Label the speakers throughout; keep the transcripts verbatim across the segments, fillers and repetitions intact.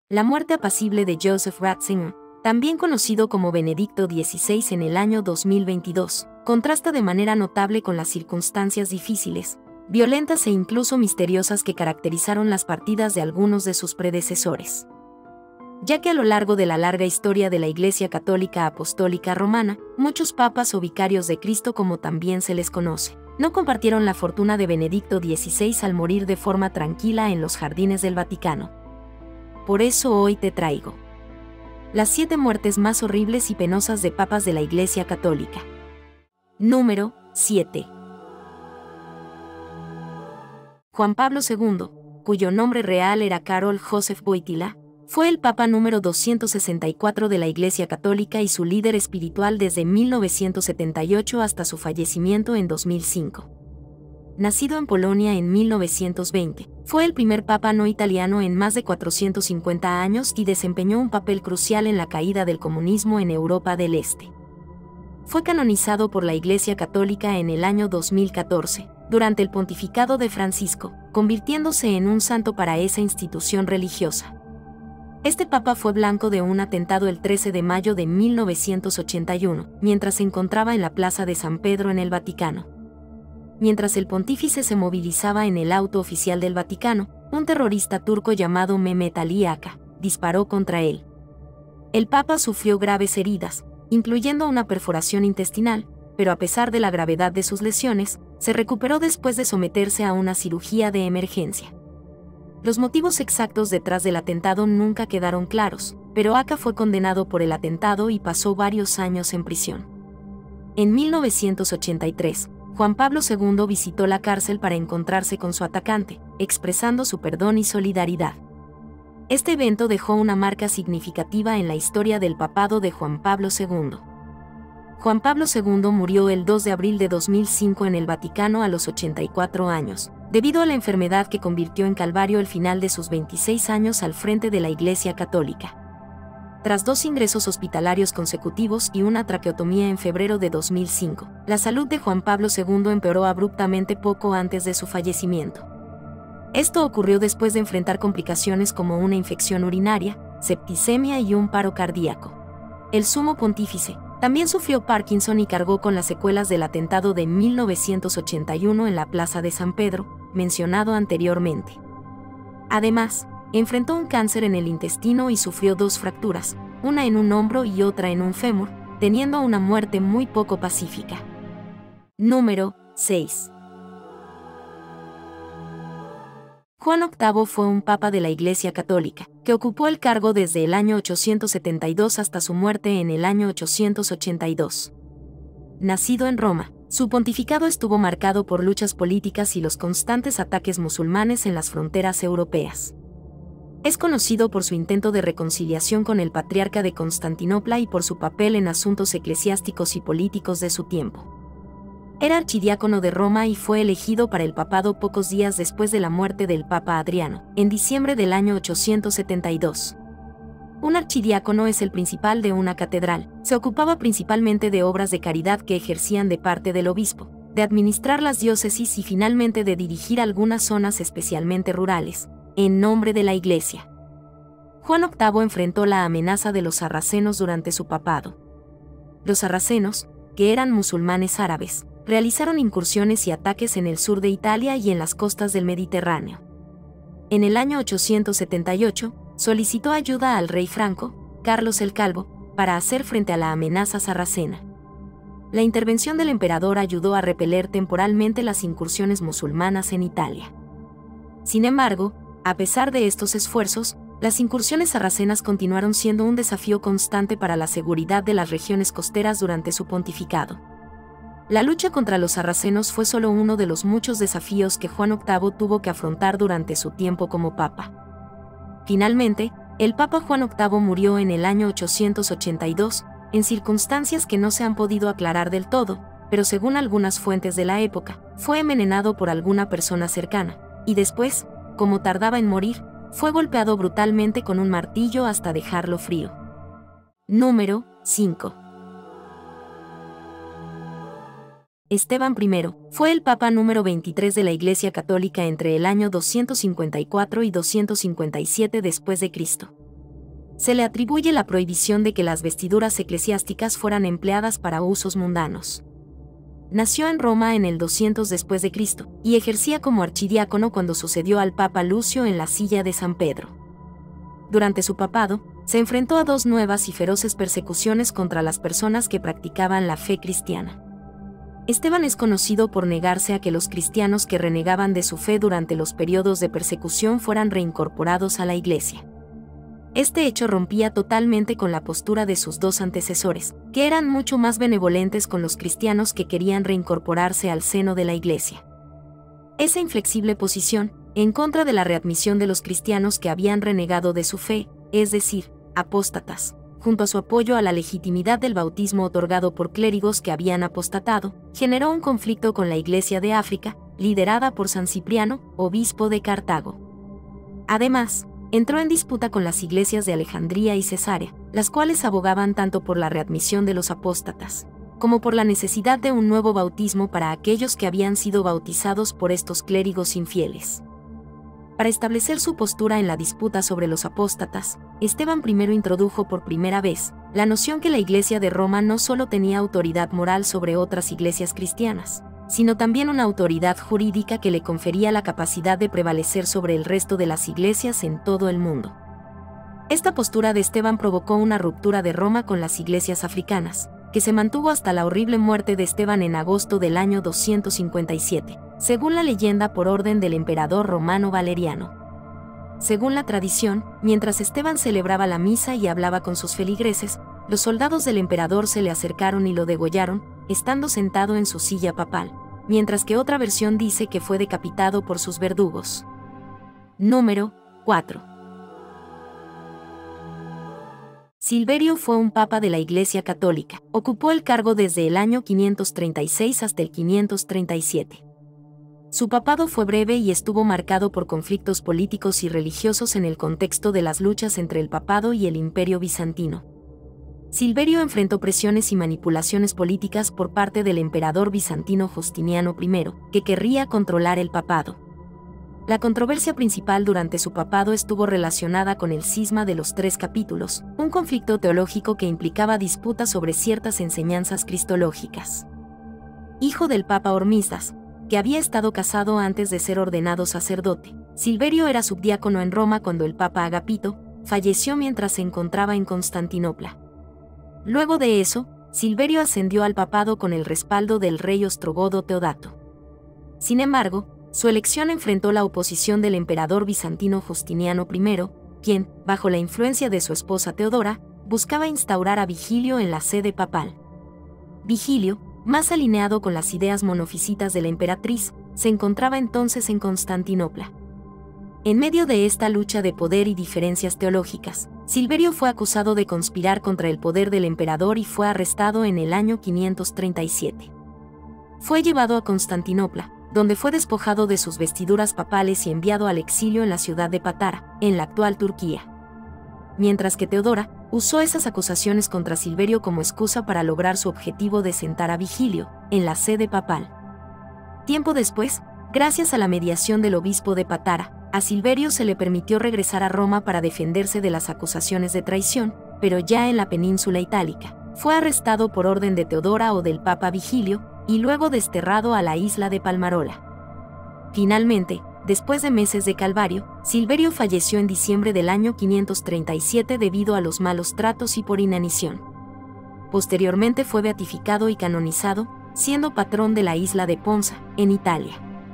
Speaker 1: La muerte apacible de Joseph Ratzinger, también conocido como Benedicto dieciséis en el año dos mil veintidós, contrasta de manera notable con las circunstancias difíciles, violentas e incluso misteriosas que caracterizaron las partidas de algunos de sus predecesores. Ya que a lo largo de la larga historia de la Iglesia Católica Apostólica Romana, muchos papas o vicarios de Cristo, como también se les conoce, no compartieron la fortuna de Benedicto dieciséis al morir de forma tranquila en los jardines del Vaticano. Por eso hoy te traigo las siete muertes más horribles y penosas de papas de la Iglesia Católica. Número siete. Juan Pablo segundo, cuyo nombre real era Karol Józef Wojtyła, fue el papa número doscientos sesenta y cuatro de la Iglesia Católica y su líder espiritual desde mil novecientos setenta y ocho hasta su fallecimiento en dos mil cinco. Nacido en Polonia en mil novecientos veinte, fue el primer papa no italiano en más de cuatrocientos cincuenta años y desempeñó un papel crucial en la caída del comunismo en Europa del Este. Fue canonizado por la Iglesia Católica en el año dos mil catorce, durante el pontificado de Francisco, convirtiéndose en un santo para esa institución religiosa. Este papa fue blanco de un atentado el trece de mayo de mil novecientos ochenta y uno, mientras se encontraba en la Plaza de San Pedro en el Vaticano. Mientras el pontífice se movilizaba en el auto oficial del Vaticano, un terrorista turco llamado Mehmet Ali Aka disparó contra él. El papa sufrió graves heridas, incluyendo una perforación intestinal, pero a pesar de la gravedad de sus lesiones, se recuperó después de someterse a una cirugía de emergencia. Los motivos exactos detrás del atentado nunca quedaron claros, pero Aka fue condenado por el atentado y pasó varios años en prisión. En mil novecientos ochenta y tres, Juan Pablo segundo visitó la cárcel para encontrarse con su atacante, expresando su perdón y solidaridad. Este evento dejó una marca significativa en la historia del papado de Juan Pablo segundo. Juan Pablo segundo murió el dos de abril de dos mil cinco en el Vaticano a los ochenta y cuatro años, debido a la enfermedad que convirtió en calvario el final de sus veintiséis años al frente de la Iglesia Católica. Tras dos ingresos hospitalarios consecutivos y una traqueotomía en febrero de dos mil cinco, la salud de Juan Pablo segundo empeoró abruptamente poco antes de su fallecimiento. Esto ocurrió después de enfrentar complicaciones como una infección urinaria, septicemia y un paro cardíaco. El sumo pontífice también sufrió Parkinson y cargó con las secuelas del atentado de mil novecientos ochenta y uno en la Plaza de San Pedro, mencionado anteriormente. Además, enfrentó un cáncer en el intestino y sufrió dos fracturas, una en un hombro y otra en un fémur, teniendo una muerte muy poco pacífica. Número seis. Juan octavo fue un papa de la Iglesia Católica, que ocupó el cargo desde el año ochocientos setenta y dos hasta su muerte en el año ochocientos ochenta y dos. Nacido en Roma, su pontificado estuvo marcado por luchas políticas y los constantes ataques musulmanes en las fronteras europeas. Es conocido por su intento de reconciliación con el patriarca de Constantinopla y por su papel en asuntos eclesiásticos y políticos de su tiempo. Era archidiácono de Roma y fue elegido para el papado pocos días después de la muerte del Papa Adriano, en diciembre del año ochocientos setenta y dos. Un archidiácono es el principal de una catedral. Se ocupaba principalmente de obras de caridad que ejercían de parte del obispo, de administrar las diócesis y finalmente de dirigir algunas zonas especialmente rurales, en nombre de la Iglesia. Juan octavo enfrentó la amenaza de los sarracenos durante su papado. Los sarracenos, que eran musulmanes árabes, realizaron incursiones y ataques en el sur de Italia y en las costas del Mediterráneo. En el año ochocientos setenta y ocho, solicitó ayuda al rey franco, Carlos el Calvo, para hacer frente a la amenaza sarracena. La intervención del emperador ayudó a repeler temporalmente las incursiones musulmanas en Italia. Sin embargo, a pesar de estos esfuerzos, las incursiones sarracenas continuaron siendo un desafío constante para la seguridad de las regiones costeras durante su pontificado. La lucha contra los sarracenos fue solo uno de los muchos desafíos que Juan octavo tuvo que afrontar durante su tiempo como papa. Finalmente, el Papa Juan octavo murió en el año ochocientos ochenta y dos, en circunstancias que no se han podido aclarar del todo, pero según algunas fuentes de la época, fue envenenado por alguna persona cercana, y después, como tardaba en morir, fue golpeado brutalmente con un martillo hasta dejarlo frío. Número cinco. Esteban primero fue el Papa número veintitrés de la Iglesia Católica entre el año doscientos cincuenta y cuatro y doscientos cincuenta y siete después de Cristo. Se le atribuye la prohibición de que las vestiduras eclesiásticas fueran empleadas para usos mundanos. Nació en Roma en el doscientos después de Cristo y ejercía como archidiácono cuando sucedió al Papa Lucio en la silla de San Pedro. Durante su papado, se enfrentó a dos nuevas y feroces persecuciones contra las personas que practicaban la fe cristiana. Esteban es conocido por negarse a que los cristianos que renegaban de su fe durante los periodos de persecución fueran reincorporados a la Iglesia. Este hecho rompía totalmente con la postura de sus dos antecesores, que eran mucho más benevolentes con los cristianos que querían reincorporarse al seno de la Iglesia. Esa inflexible posición, en contra de la readmisión de los cristianos que habían renegado de su fe, es decir, apóstatas, junto a su apoyo a la legitimidad del bautismo otorgado por clérigos que habían apostatado, generó un conflicto con la Iglesia de África, liderada por San Cipriano, obispo de Cartago. Además, entró en disputa con las iglesias de Alejandría y Cesarea, las cuales abogaban tanto por la readmisión de los apóstatas, como por la necesidad de un nuevo bautismo para aquellos que habían sido bautizados por estos clérigos infieles. Para establecer su postura en la disputa sobre los apóstatas, Esteban primero introdujo por primera vez la noción que la Iglesia de Roma no solo tenía autoridad moral sobre otras iglesias cristianas, sino también una autoridad jurídica que le confería la capacidad de prevalecer sobre el resto de las iglesias en todo el mundo. Esta postura de Esteban provocó una ruptura de Roma con las iglesias africanas, que se mantuvo hasta la horrible muerte de Esteban en agosto del año doscientos cincuenta y siete, según la leyenda por orden del emperador romano Valeriano. Según la tradición, mientras Esteban celebraba la misa y hablaba con sus feligreses, los soldados del emperador se le acercaron y lo degollaron, estando sentado en su silla papal, mientras que otra versión dice que fue decapitado por sus verdugos. Número cuatro. Silverio fue un papa de la Iglesia Católica. Ocupó el cargo desde el año quinientos treinta y seis hasta el quinientos treinta y siete. Su papado fue breve y estuvo marcado por conflictos políticos y religiosos en el contexto de las luchas entre el papado y el Imperio bizantino. Silverio enfrentó presiones y manipulaciones políticas por parte del emperador bizantino Justiniano primero, que querría controlar el papado. La controversia principal durante su papado estuvo relacionada con el cisma de los tres capítulos, un conflicto teológico que implicaba disputas sobre ciertas enseñanzas cristológicas. Hijo del papa Hormisdas, que había estado casado antes de ser ordenado sacerdote, Silverio era subdiácono en Roma cuando el papa Agapito falleció mientras se encontraba en Constantinopla. Luego de eso, Silverio ascendió al papado con el respaldo del rey ostrogodo Teodato. Sin embargo, su elección enfrentó la oposición del emperador bizantino Justiniano primero, quien, bajo la influencia de su esposa Teodora, buscaba instaurar a Vigilio en la sede papal. Vigilio, más alineado con las ideas monofisitas de la emperatriz, se encontraba entonces en Constantinopla. En medio de esta lucha de poder y diferencias teológicas, Silverio fue acusado de conspirar contra el poder del emperador y fue arrestado en el año quinientos treinta y siete. Fue llevado a Constantinopla, donde fue despojado de sus vestiduras papales y enviado al exilio en la ciudad de Patara, en la actual Turquía. Mientras que Teodora usó esas acusaciones contra Silverio como excusa para lograr su objetivo de sentar a Vigilio en la sede papal. Tiempo después, gracias a la mediación del obispo de Patara, a Silverio se le permitió regresar a Roma para defenderse de las acusaciones de traición, pero ya en la península itálica. Fue arrestado por orden de Teodora o del papa Vigilio, y luego desterrado a la isla de Palmarola. Finalmente, después de meses de calvario, Silverio falleció en diciembre del año quinientos treinta y siete debido a los malos tratos y por inanición. Posteriormente fue beatificado y canonizado, siendo patrón de la isla de Ponza, en Italia.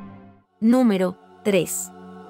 Speaker 1: Número tres.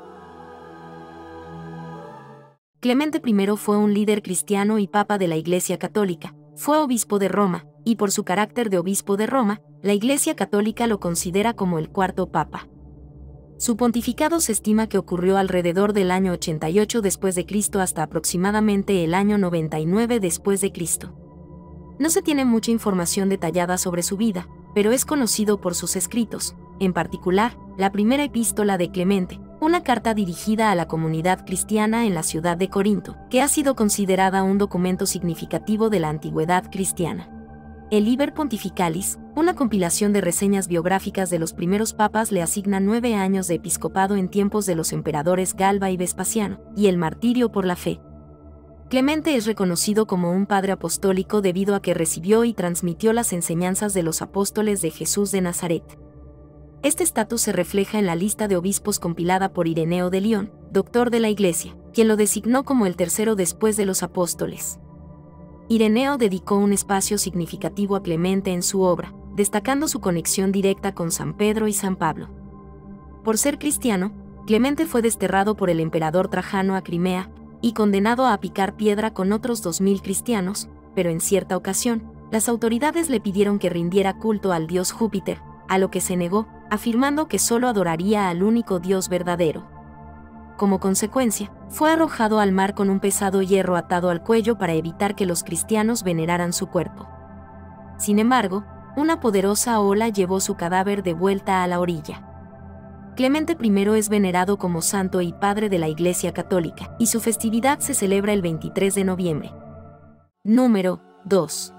Speaker 1: Clemente primero fue un líder cristiano y papa de la Iglesia Católica. Fue obispo de Roma, y por su carácter de obispo de Roma, la Iglesia Católica lo considera como el cuarto papa. Su pontificado se estima que ocurrió alrededor del año ochenta y ocho después de Cristo hasta aproximadamente el año noventa y nueve después de Cristo. No se tiene mucha información detallada sobre su vida, pero es conocido por sus escritos, en particular, la primera epístola de Clemente, una carta dirigida a la comunidad cristiana en la ciudad de Corinto, que ha sido considerada un documento significativo de la antigüedad cristiana. El Liber Pontificalis, una compilación de reseñas biográficas de los primeros papas, le asigna nueve años de episcopado en tiempos de los emperadores Galba y Vespasiano, y el martirio por la fe. Clemente es reconocido como un padre apostólico debido a que recibió y transmitió las enseñanzas de los apóstoles de Jesús de Nazaret. Este estatus se refleja en la lista de obispos compilada por Ireneo de León, doctor de la Iglesia, quien lo designó como el tercero después de los apóstoles. Ireneo dedicó un espacio significativo a Clemente en su obra, destacando su conexión directa con San Pedro y San Pablo. Por ser cristiano, Clemente fue desterrado por el emperador Trajano a Crimea y condenado a picar piedra con otros dos mil cristianos, pero en cierta ocasión, las autoridades le pidieron que rindiera culto al dios Júpiter, a lo que se negó, afirmando que solo adoraría al único Dios verdadero. Como consecuencia, fue arrojado al mar con un pesado hierro atado al cuello para evitar que los cristianos veneraran su cuerpo. Sin embargo, una poderosa ola llevó su cadáver de vuelta a la orilla. Clemente primero es venerado como santo y padre de la Iglesia Católica, y su festividad se celebra el veintitrés de noviembre. Número dos.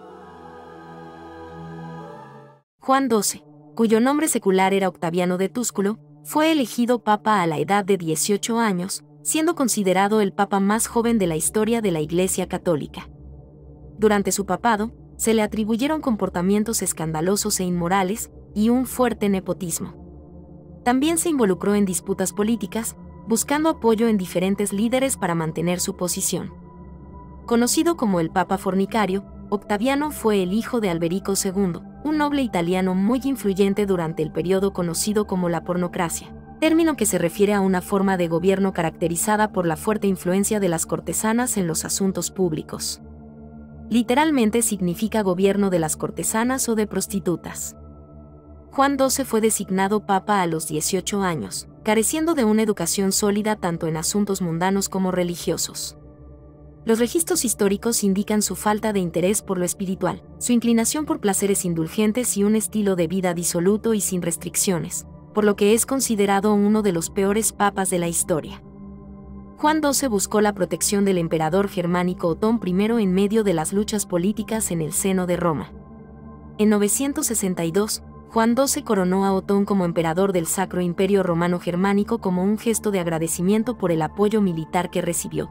Speaker 1: Juan doce, cuyo nombre secular era Octaviano de Túsculo, fue elegido papa a la edad de dieciocho años, siendo considerado el papa más joven de la historia de la Iglesia Católica. Durante su papado, se le atribuyeron comportamientos escandalosos e inmorales, y un fuerte nepotismo. También se involucró en disputas políticas, buscando apoyo en diferentes líderes para mantener su posición. Conocido como el Papa Fornicario, Octaviano fue el hijo de Alberico segundo, un noble italiano muy influyente durante el periodo conocido como la pornocracia, término que se refiere a una forma de gobierno caracterizada por la fuerte influencia de las cortesanas en los asuntos públicos. Literalmente significa gobierno de las cortesanas o de prostitutas. Juan doce fue designado papa a los dieciocho años, careciendo de una educación sólida tanto en asuntos mundanos como religiosos. Los registros históricos indican su falta de interés por lo espiritual, su inclinación por placeres indulgentes y un estilo de vida disoluto y sin restricciones, por lo que es considerado uno de los peores papas de la historia. Juan doce buscó la protección del emperador germánico Otón primero en medio de las luchas políticas en el seno de Roma. En novecientos sesenta y dos, Juan doce coronó a Otón como emperador del Sacro Imperio Romano Germánico como un gesto de agradecimiento por el apoyo militar que recibió.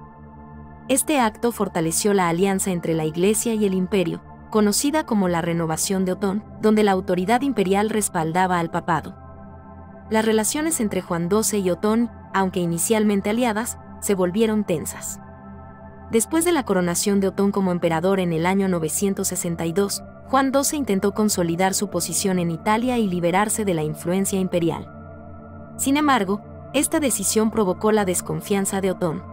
Speaker 1: Este acto fortaleció la alianza entre la Iglesia y el Imperio, conocida como la Renovación de Otón, donde la autoridad imperial respaldaba al papado. Las relaciones entre Juan doce y Otón, aunque inicialmente aliadas, se volvieron tensas. Después de la coronación de Otón como emperador en el año novecientos sesenta y dos, Juan doce intentó consolidar su posición en Italia y liberarse de la influencia imperial. Sin embargo, esta decisión provocó la desconfianza de Otón.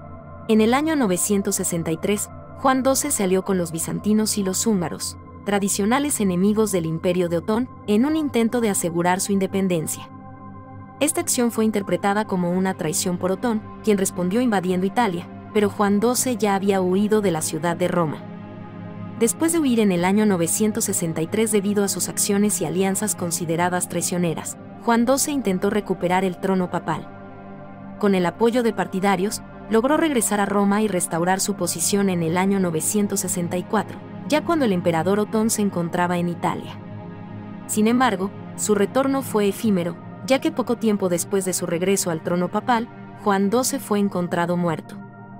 Speaker 1: En el año novecientos sesenta y tres, Juan doce se alió con los bizantinos y los húngaros, tradicionales enemigos del imperio de Otón, en un intento de asegurar su independencia. Esta acción fue interpretada como una traición por Otón, quien respondió invadiendo Italia, pero Juan doce ya había huido de la ciudad de Roma. Después de huir en el año novecientos sesenta y tres debido a sus acciones y alianzas consideradas traicioneras, Juan doce intentó recuperar el trono papal. Con el apoyo de partidarios, logró regresar a Roma y restaurar su posición en el año novecientos sesenta y cuatro, ya cuando el emperador Otón se encontraba en Italia. Sin embargo, su retorno fue efímero, ya que poco tiempo después de su regreso al trono papal, Juan doce fue encontrado muerto.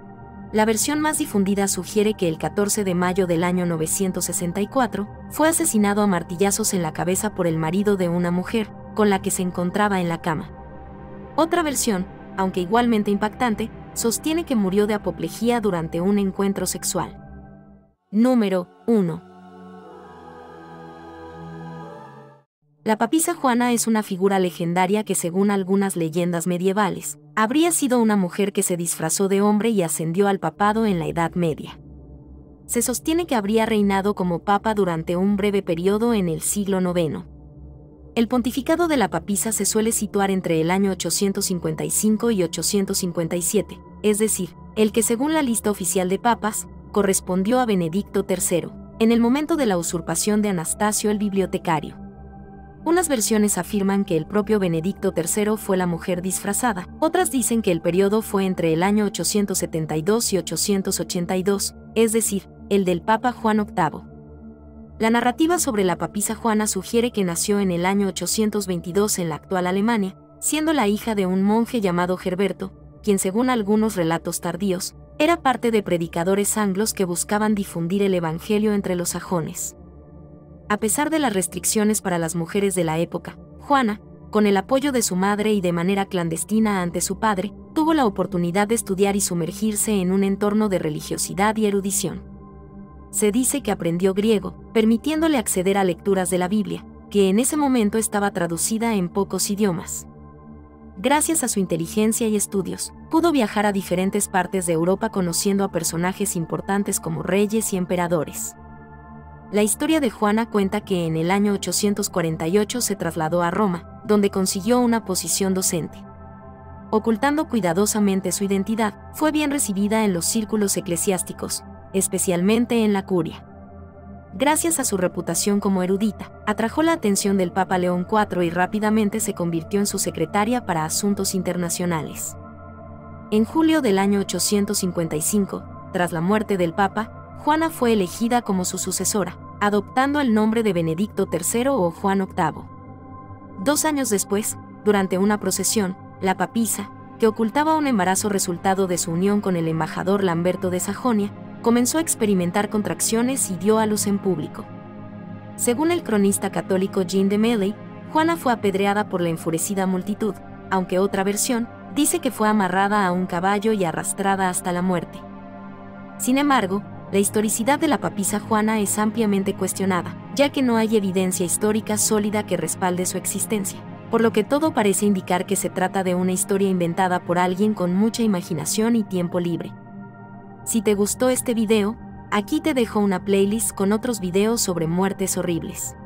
Speaker 1: La versión más difundida sugiere que el catorce de mayo del año novecientos sesenta y cuatro, fue asesinado a martillazos en la cabeza por el marido de una mujer, con la que se encontraba en la cama. Otra versión, aunque igualmente impactante, sostiene que murió de apoplejía durante un encuentro sexual. Número uno. La papisa Juana es una figura legendaria que, según algunas leyendas medievales, habría sido una mujer que se disfrazó de hombre y ascendió al papado en la Edad Media. Se sostiene que habría reinado como papa durante un breve periodo en el siglo noveno. El pontificado de la papisa se suele situar entre el año ochocientos cincuenta y cinco y ochocientos cincuenta y siete, es decir, el que según la lista oficial de papas, correspondió a Benedicto tercero, en el momento de la usurpación de Anastasio el bibliotecario. Unas versiones afirman que el propio Benedicto tercero fue la mujer disfrazada, otras dicen que el periodo fue entre el año ochocientos setenta y dos y ochocientos ochenta y dos, es decir, el del Papa Juan octavo. La narrativa sobre la papisa Juana sugiere que nació en el año ochocientos veintidós en la actual Alemania, siendo la hija de un monje llamado Gerberto, quien según algunos relatos tardíos, Era parte de predicadores anglos que buscaban difundir el evangelio entre los sajones. A pesar de las restricciones para las mujeres de la época, Juana, con el apoyo de su madre y de manera clandestina ante su padre, tuvo la oportunidad de estudiar y sumergirse en un entorno de religiosidad y erudición. Se dice que aprendió griego, permitiéndole acceder a lecturas de la Biblia, que en ese momento estaba traducida en pocos idiomas. Gracias a su inteligencia y estudios, pudo viajar a diferentes partes de Europa conociendo a personajes importantes como reyes y emperadores. La historia de Juana cuenta que en el año ochocientos cuarenta y ocho se trasladó a Roma, donde consiguió una posición docente. Ocultando cuidadosamente su identidad, fue bien recibida en los círculos eclesiásticos, especialmente en la curia. Gracias a su reputación como erudita, atrajo la atención del Papa León cuarto y rápidamente se convirtió en su secretaria para asuntos internacionales. En julio del año ochocientos cincuenta y cinco, tras la muerte del Papa, Juana fue elegida como su sucesora, adoptando el nombre de Benedicto tercero o Juan octavo. Dos años después, durante una procesión, la papisa, que ocultaba un embarazo resultado de su unión con el embajador Lamberto de Sajonia, comenzó a experimentar contracciones y dio a luz en público. Según el cronista católico Jean de Mailly, Juana fue apedreada por la enfurecida multitud, aunque otra versión dice que fue amarrada a un caballo y arrastrada hasta la muerte. Sin embargo, la historicidad de la papisa Juana es ampliamente cuestionada, ya que no hay evidencia histórica sólida que respalde su existencia, por lo que todo parece indicar que se trata de una historia inventada por alguien con mucha imaginación y tiempo libre. Si te gustó este video, aquí te dejo una playlist con otros videos sobre muertes horribles.